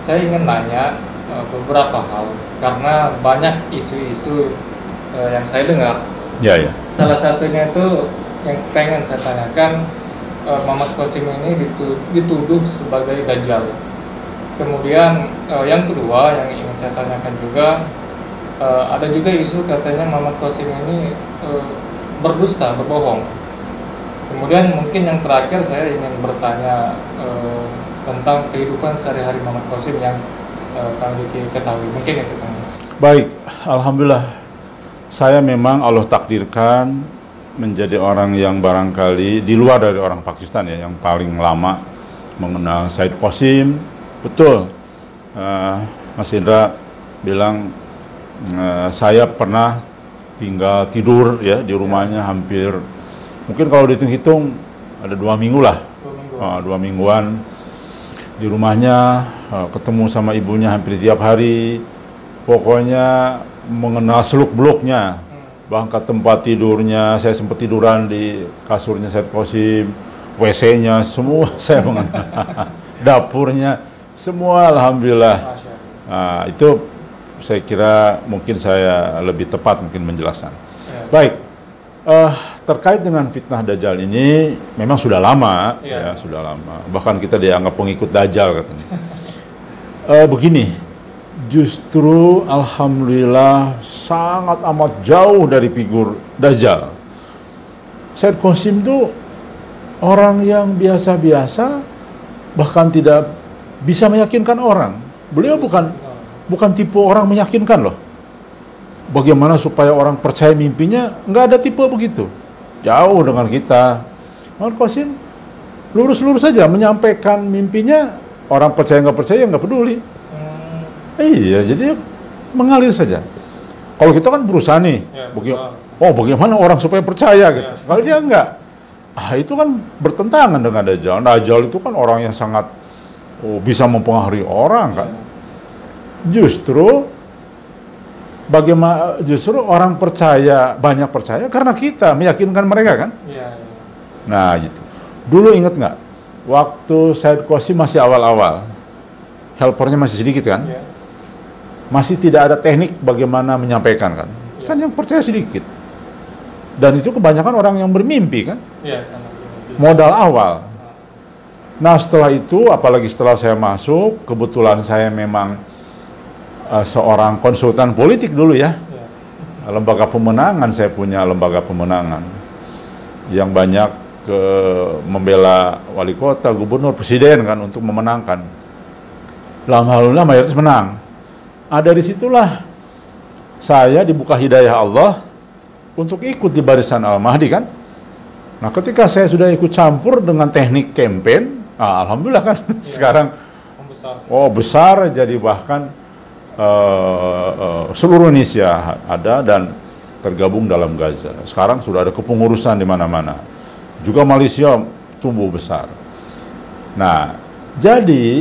saya ingin nanya beberapa hal karena banyak isu-isu yang saya dengar. Ya, ya. Salah satunya itu yang pengen saya tanyakan, Muhammad Qasim ini dituduh sebagai Dajjal. Kemudian yang kedua yang ingin saya tanyakan juga, ada juga isu katanya Muhammad Qasim ini berdusta, berbohong. Kemudian mungkin yang terakhir saya ingin bertanya tentang kehidupan sehari-hari Muhammad Qasim yang kami ketahui. Mungkin itu kan. Baik, alhamdulillah. Saya memang Allah takdirkan menjadi orang yang barangkali di luar dari orang Pakistan ya, yang paling lama mengenal Said Qasim. Betul, Mas Indra bilang saya pernah tinggal tidur ya di rumahnya hampir, mungkin kalau dihitung ada 2 minggu lah, 2 mingguan di rumahnya, ketemu sama ibunya hampir tiap hari, pokoknya mengenal seluk-beluknya, bahkan tempat tidurnya, saya sempat tiduran di kasurnya Said Qasim, WC-nya semua saya mengenal, dapurnya semua, alhamdulillah. Nah, itu saya kira mungkin saya lebih tepat mungkin menjelaskan. Baik, terkait dengan fitnah Dajjal ini memang sudah lama, ya sudah lama. Bahkan kita dianggap pengikut Dajjal katanya. Begini, justru alhamdulillah sangat amat jauh dari figur Dajjal. Said Qasim itu orang yang biasa-biasa, bahkan tidak bisa meyakinkan orang. Beliau bukan tipe orang meyakinkan loh. Bagaimana supaya orang percaya mimpinya, nggak ada tipe begitu. Jauh dengan kita. Muhammad Qasim lurus-lurus saja menyampaikan mimpinya, orang percaya nggak percaya nggak peduli. Iya, jadi mengalir saja. Kalau kita kan berusaha nih, bagaimana orang supaya percaya gitu. Kalau dia enggak, itu kan bertentangan dengan Dajjal. Dajjal itu kan orang yang sangat bisa mempengaruhi orang kan. Justru orang percaya, banyak percaya karena kita meyakinkan mereka kan. Nah gitu. Dulu ingat nggak, waktu Said Qasim masih awal-awal, helpernya masih sedikit kan, masih tidak ada teknik bagaimana menyampaikan kan, kan yang percaya sedikit. Dan itu kebanyakan orang yang bermimpi kan, modal awal. Nah setelah itu, apalagi setelah saya masuk, kebetulan saya memang seorang konsultan politik dulu ya, lembaga pemenangan, saya punya lembaga pemenangan yang banyak membela wali kota, gubernur, presiden kan untuk memenangkan. Alhamdulillah mayoritas menang. Dari situlah saya dibuka hidayah Allah untuk ikut di barisan Al-Mahdi kan. Nah ketika saya sudah ikut campur dengan teknik campaign, alhamdulillah kan sekarang besar, jadi bahkan seluruh Indonesia ada dan tergabung dalam Gaza. Sekarang sudah ada kepengurusan di mana-mana. Juga Malaysia tumbuh besar. Nah, jadi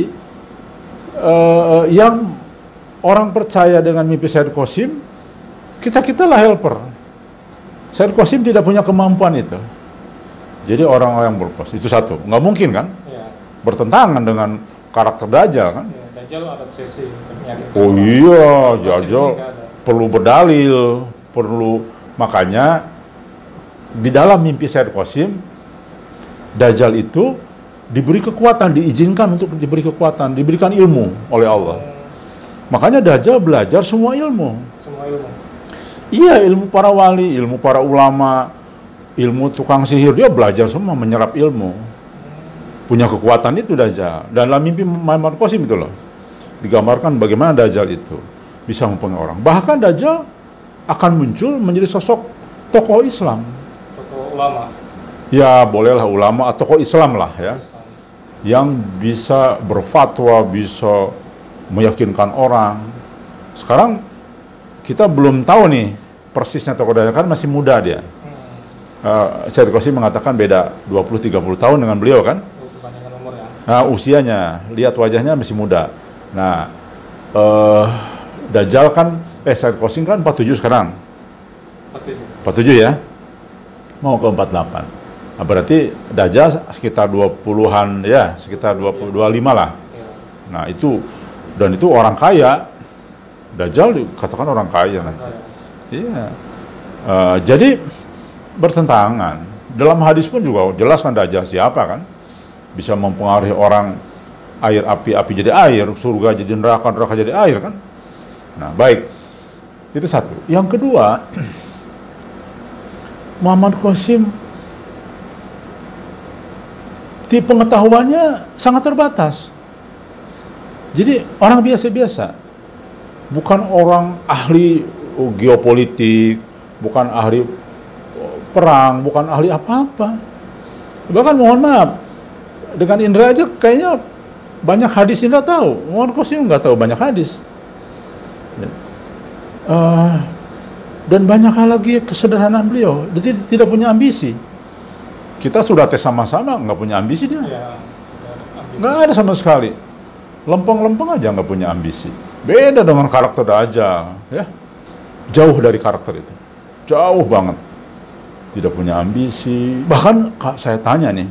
yang orang percaya dengan mimpi Said Qasim, kita lah helper. Said Qasim tidak punya kemampuan itu. Jadi orang-orang yang berpos itu satu, nggak mungkin kan? Bertentangan dengan karakter Dajjal kan? Dajjal ada obsesi untuk meyakinkan. Oh iya, Dajjal perlu berdalil, makanya di dalam mimpi Said Qasim, Dajjal itu diberi kekuatan, diizinkan untuk diberi kekuatan, diberikan ilmu oleh Allah. Makanya Dajjal belajar semua ilmu. Semua ilmu. Iya, ilmu para wali, ilmu para ulama, ilmu tukang sihir, dia belajar semua, menyerap ilmu. Punya kekuatan itu Dajjal. Dan dalam mimpi Muhammad Qasim itu loh, digambarkan bagaimana Dajjal itu bisa mempengaruhi orang. Bahkan Dajjal akan muncul menjadi sosok tokoh Islam. Tokoh ulama. Ya, bolehlah ulama atau tokoh Islam lah ya. Yang bisa berfatwa, bisa meyakinkan orang. Sekarang kita belum tahu nih persisnya tokoh Dajjal, kan masih muda dia. Said Qasim mengatakan beda 20-30 tahun dengan beliau kan. Nah, usianya, lihat wajahnya masih muda. Nah, Dajjal kan, Said Qasim kan 47 sekarang. 47 ya? Mau ke 48. Nah, berarti Dajjal sekitar 20-an ya, sekitar 25 lah. Nah, itu Dan itu orang kaya. Dajjal dikatakan orang kaya nanti. Iya. Jadi bertentangan. Dalam hadis pun juga jelas kan Dajjal siapa kan? Bisa mempengaruhi orang, air api jadi air, surga jadi neraka jadi air kan? Nah, baik. Itu satu. Yang kedua, Muhammad Qasim di pengetahuannya sangat terbatas. Jadi orang biasa-biasa. Bukan orang ahli geopolitik, bukan ahli perang, bukan ahli apa-apa. Bahkan mohon maaf, dengan Indra aja kayaknya banyak hadis Indra tahu. Muhammad Qasim nggak tahu banyak hadis. Dan banyak hal lagi kesederhanaan beliau. Dia tidak punya ambisi. Kita sudah tes sama-sama, nggak punya ambisi dia. Nggak ada sama sekali. Lempeng-lempeng aja nggak punya ambisi. Beda dengan karakter Dajjal, ya. Jauh dari karakter itu. Jauh banget. Tidak punya ambisi. Bahkan saya tanya nih,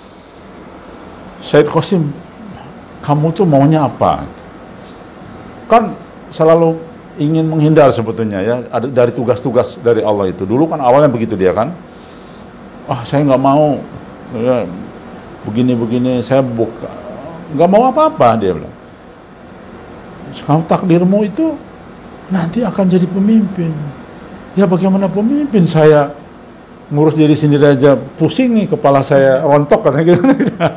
Said Qasim, kamu tuh maunya apa? Kan selalu ingin menghindar sebetulnya ya, ada dari tugas-tugas dari Allah itu. Dulu kan awalnya begitu dia kan. Saya nggak mau ya, begini-begini, saya nggak mau apa-apa, dia bilang. Kalau takdirmu itu nanti akan jadi pemimpin. Ya bagaimana pemimpin, saya ngurus diri sendiri aja pusing nih, kepala saya rontok katanya gitu.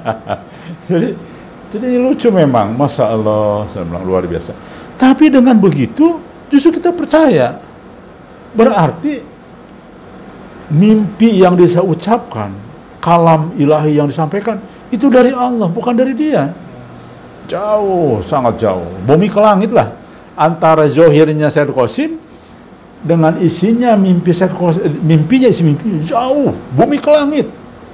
jadi lucu memang, Masya Allah, saya bilang luar biasa. Tapi dengan begitu justru kita percaya, berarti mimpi yang dia ucapkan, kalam ilahi yang disampaikan itu dari Allah, bukan dari dia. Jauh, sangat jauh. Bumi ke langit lah. Antara zohirnya Said Qasim dengan isinya mimpi Said Qasim, mimpinya isi mimpi jauh. Bumi ke langit.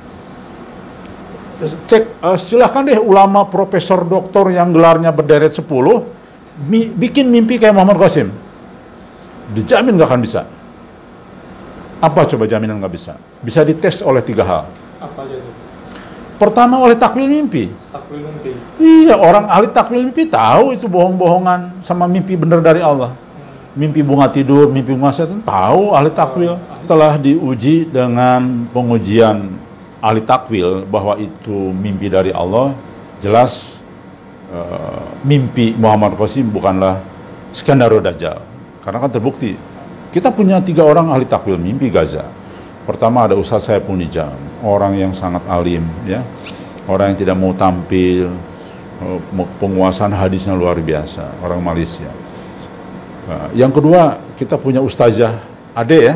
Cek, silahkan deh ulama, profesor, doktor yang gelarnya berderet 10, bikin mimpi kayak Muhammad Qasim. Dijamin gak akan bisa. Apa coba jaminan gak bisa? Bisa dites oleh 3 hal. Apa aja itu? Pertama, oleh takwil mimpi. Takwil mimpi. Iya, orang ahli takwil mimpi tahu itu bohong-bohongan sama mimpi benar dari Allah. Mimpi bunga tidur, mimpi bunga setan, tahu ahli takwil. Setelah diuji dengan pengujian ahli takwil bahwa itu mimpi dari Allah, jelas mimpi Muhammad Qasim bukanlah skenario Dajjal. Karena kan terbukti. Kita punya 3 orang ahli takwil mimpi Gaza. Pertama ada Ustadz Saiful Nijam, orang yang sangat alim, ya, orang yang tidak mau tampil, penguasaan hadisnya luar biasa, orang Malaysia. Yang kedua kita punya Ustazah Ade, ya,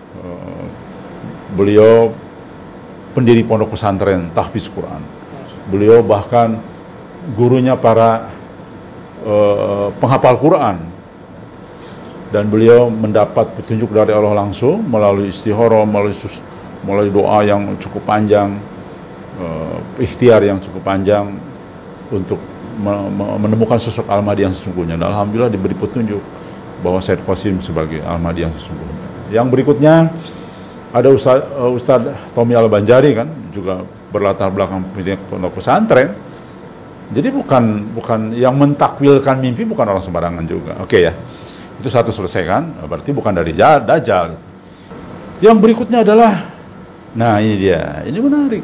beliau pendiri pondok pesantren tahfiz Quran, beliau bahkan gurunya para penghafal Quran. Dan beliau mendapat petunjuk dari Allah langsung melalui istikharah, melalui doa yang cukup panjang, ikhtiar yang cukup panjang untuk menemukan sosok Al-Mahdi yang sesungguhnya. Dan alhamdulillah diberi petunjuk bahwa Said Qasim sebagai Al-Mahdi yang sesungguhnya. Yang berikutnya ada Ustadz Tommy Al-Banjari kan, juga berlatar belakang pondok pesantren. Jadi bukan yang mentakwilkan mimpi, bukan orang sembarangan juga. Oke ya. Itu satu selesai kan, berarti bukan dari Dajjal. Yang berikutnya adalah, nah ini dia, ini menarik.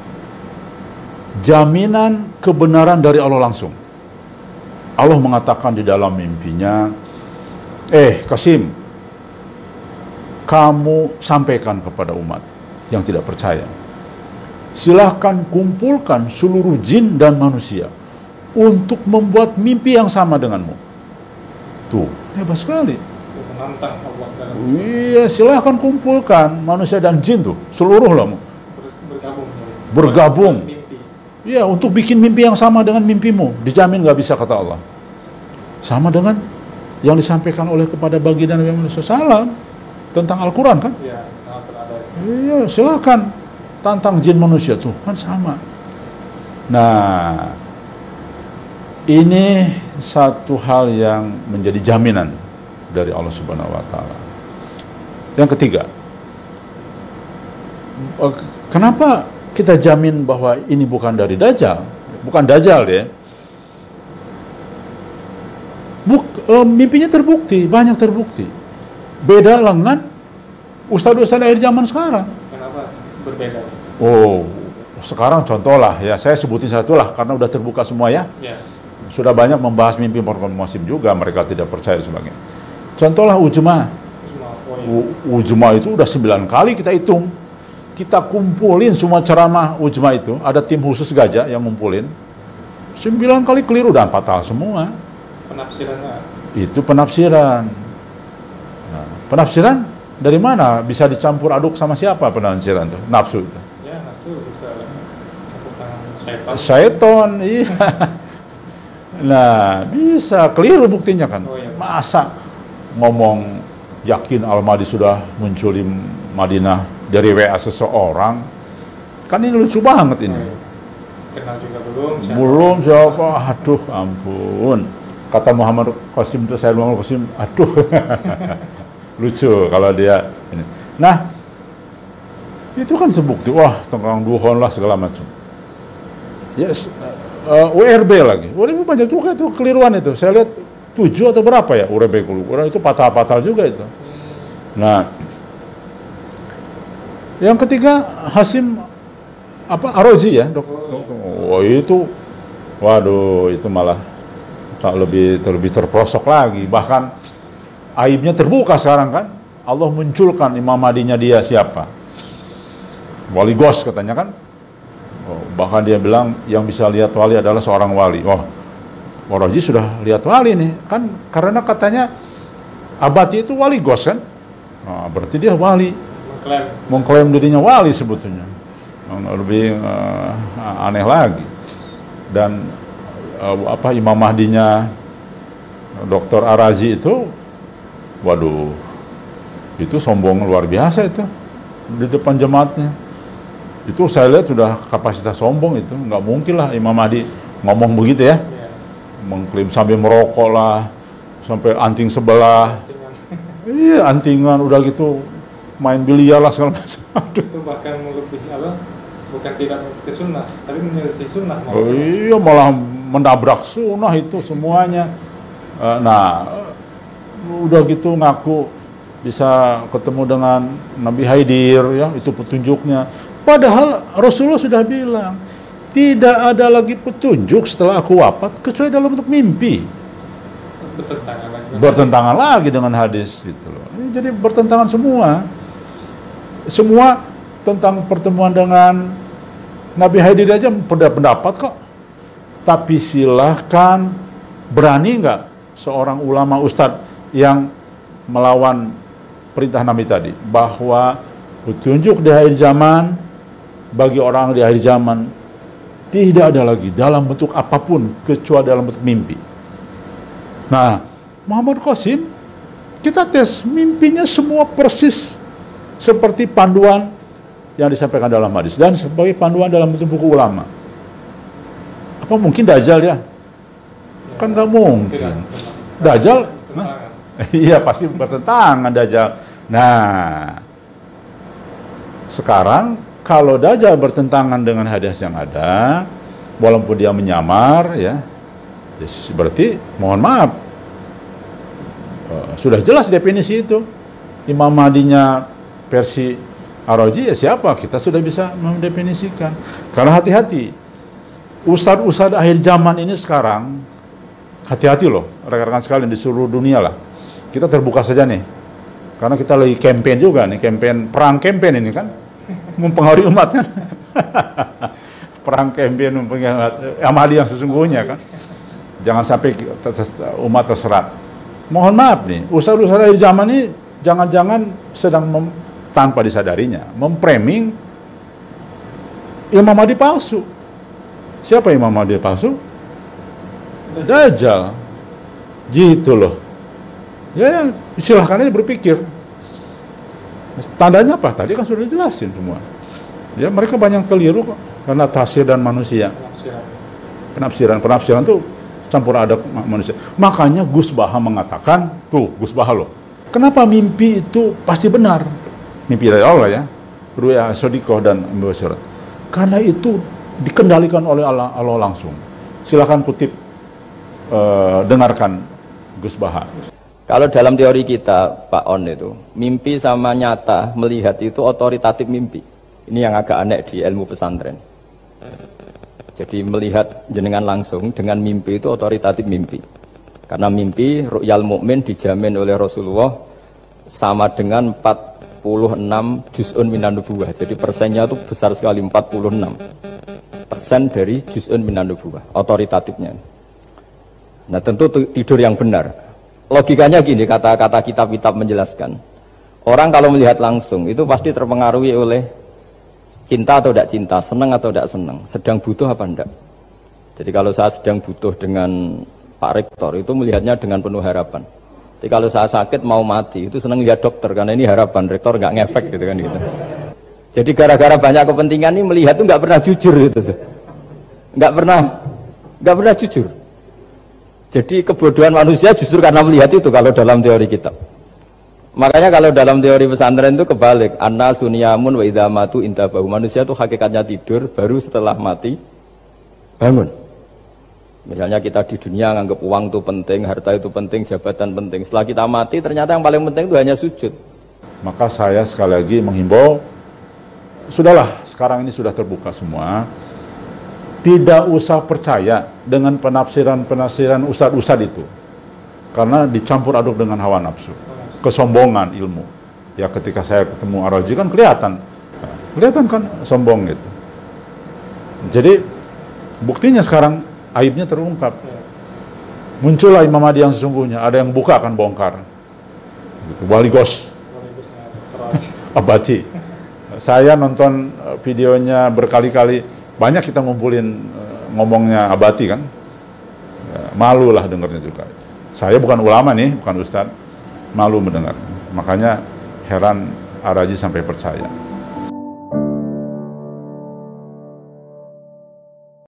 Jaminan kebenaran dari Allah langsung. Allah mengatakan di dalam mimpinya, Qasim, kamu sampaikan kepada umat yang tidak percaya. Silahkan kumpulkan seluruh jin dan manusia untuk membuat mimpi yang sama denganmu. Tuh, hebat sekali. Menantang Allah. Iya, silahkan kumpulkan manusia dan jin tuh, seluruh lah. Bergabung. Iya, untuk bikin mimpi yang sama dengan mimpimu. Dijamin gak bisa, kata Allah. Sama dengan yang disampaikan oleh kepada baginda Nabi Muhammad SAW tentang Al-Quran kan? Iya, silahkan tantang jin manusia tuh, kan sama. Nah, ini satu hal yang menjadi jaminan dari Allah Subhanahu wa Ta'ala. Yang ketiga, kenapa kita jamin bahwa ini bukan dari Dajjal? Bukan Dajjal ya. mimpinya terbukti, banyak terbukti. Beda dengan ustadz-ustadz akhir zaman sekarang. Kenapa berbeda? Oh, sekarang contoh lah ya, saya sebutin satu lah karena udah terbuka semua ya. Ya. Sudah banyak membahas mimpi musim juga, mereka tidak percaya sebagainya. Contohlah Ujma. Ujma itu udah 9 kali kita hitung. Kita kumpulin semua ceramah Ujma itu, ada tim khusus Gajah yang ngumpulin. 9 kali keliru dan fatal semua. Penafsirannya? Itu penafsiran. Nah, penafsiran dari mana? Bisa dicampur aduk sama siapa penafsiran itu? Nafsu itu. Ya, nafsu bisa campur tangan syaitan. Syaiton, iya. Nah, bisa keliru buktinya kan. Oh, iya. Masa ngomong yakin Al-Mahdi sudah muncul di Madinah dari WA seseorang? Kan ini lucu banget ini. Oh, iya. Kenal juga belum? Siapa? Belum siapa? Aduh, ampun. Kata Muhammad Qasim itu, saya Muhammad Qasim, aduh. Lucu kalau dia ini. Nah, itu kan sebukti. Wah, tengkang duhon lah segala macam. Yes, URB lagi. URB banyak juga itu keliruan itu. Saya lihat 7 atau berapa ya URB keluar itu patah-patah juga itu. Nah, yang ketiga Hasim Arozi ya, oh itu, waduh itu malah lebih terprosok lagi. Bahkan aibnya terbuka sekarang kan. Allah munculkan Imam Mahdinya dia siapa? Wali Gos katanya kan. Oh, bahkan dia bilang yang bisa lihat wali adalah seorang wali. Oh, Arozi sudah lihat wali nih kan, karena katanya Abati itu wali Gos kan. Nah, berarti dia wali. Mengklaim dirinya wali sebetulnya. Lebih aneh lagi. Dan Imam Mahdinya Dr. Arazi itu, waduh, itu sombong luar biasa itu di depan jemaatnya. Itu saya lihat sudah kapasitas sombong itu, nggak mungkin lah Imam Mahdi ngomong begitu ya. Mengklaim sambil merokok lah, sampai anting sebelah. Iya, antingan udah gitu main biliar lah segala macam. Itu bahkan melebihi bukan tidak mengikuti sunnah, tapi menyelisih sunnah. Oh iya, malah menabrak sunnah itu semuanya. Nah, udah gitu ngaku bisa ketemu dengan Nabi Haidir, ya itu petunjuknya. Padahal Rasulullah sudah bilang, tidak ada lagi petunjuk setelah aku wafat kecuali dalam bentuk mimpi. Bertentangan lagi dengan hadis gitu loh. Jadi bertentangan semua. Semua tentang pertemuan dengan Nabi Haidir aja pendapat kok. Tapi silahkan, berani nggak seorang ulama ustadz yang melawan perintah Nabi tadi, bahwa petunjuk di akhir zaman bagi orang di akhir zaman tidak ada lagi dalam bentuk apapun kecuali dalam bentuk mimpi. Nah, Muhammad Qasim, kita tes mimpinya semua persis seperti panduan yang disampaikan dalam hadis dan sebagai panduan dalam bentuk buku ulama. Apa mungkin Dajjal ya? Kan nggak mungkin. Dajjal? Iya, pasti bertentangan Dajjal. Nah, sekarang kalau Dajjal bertentangan dengan hadis yang ada, walaupun dia menyamar, ya berarti mohon maaf, sudah jelas definisi itu. Imam Mahdinya versi Arozi ya siapa? Kita sudah bisa mendefinisikan. Karena hati-hati, ustadz-ustadz akhir zaman ini sekarang, hati-hati loh, rekan-rekan sekalian di seluruh dunia lah. Kita terbuka saja nih, karena kita lagi campaign juga nih, perang campaign ini kan, mempengaruhi umat kan. Perang campaign mempengaruhi umat, Ahmadi yang sesungguhnya kan. Jangan sampai umat terserat. Mohon maaf nih, ustadz-ustadz akhir zaman ini jangan-jangan sedang tanpa disadarinya memframing Imam Mahdi palsu. Siapa Imam Mahdi palsu? Dajjal. Gitu loh. Ya, silahkan aja berpikir. Tandanya apa? Tadi kan sudah dijelasin semua. Ya, mereka banyak keliru kok karena tafsir dan manusia. Penafsiran itu campur aduk manusia. Makanya Gus Baha mengatakan, tuh Gus Baha loh, kenapa mimpi itu pasti benar? Mimpi dari Allah ya, ruya sodikoh dan mubasyirat. Karena itu dikendalikan oleh Allah langsung. Silakan kutip, dengarkan Gus Baha. Kalau dalam teori kita, Pak On, itu mimpi sama nyata melihat itu otoritatif mimpi. Ini yang agak aneh di ilmu pesantren. Jadi melihat jenengan langsung dengan mimpi itu otoritatif mimpi. Karena mimpi ru'yal mukmin dijamin oleh Rasulullah sama dengan 46 juz'un minan nubuwah. Jadi persennya itu besar sekali, 46% dari juz'un minan nubuwah, otoritatifnya. Nah tentu tidur yang benar. Logikanya gini, kata-kata kitab-kitab menjelaskan. Orang kalau melihat langsung itu pasti terpengaruhi oleh cinta atau tidak cinta, senang atau tidak senang, sedang butuh apa enggak. Jadi kalau saya sedang butuh dengan Pak Rektor itu melihatnya dengan penuh harapan. Jadi kalau saya sakit mau mati itu senang lihat dokter karena ini harapan, Rektor nggak ngefek gitu kan gitu. Jadi gara-gara banyak kepentingan ini melihat itu nggak pernah jujur gitu. Nggak pernah jujur. Jadi kebodohan manusia justru karena melihat itu kalau dalam teori kita. Makanya kalau dalam teori pesantren itu kebalik. Anna sunyamun wa idza matu intabahu. Manusia itu hakikatnya tidur, baru setelah mati bangun. Misalnya kita di dunia nganggap uang itu penting, harta itu penting, jabatan penting. Setelah kita mati ternyata yang paling penting itu hanya sujud. Maka saya sekali lagi menghimbau, sudahlah sekarang ini sudah terbuka semua. Tidak usah percaya dengan penafsiran ustadz-ustadz itu. Karena dicampur aduk dengan hawa nafsu. Kesombongan ilmu. Ya ketika saya ketemu Ar-Razi kan kelihatan kan sombong gitu. Jadi buktinya sekarang aibnya terungkap. Muncullah Imam Mahdi yang sesungguhnya. Ada yang buka akan bongkar. Gitu. Wali Gos Abati. Saya nonton videonya berkali-kali. Banyak kita ngumpulin ngomongnya Abati kan. Ya, malu lah dengarnya juga. Saya bukan ulama nih, bukan ustadz. Malu mendengar. Makanya heran Ar-Razi sampai percaya.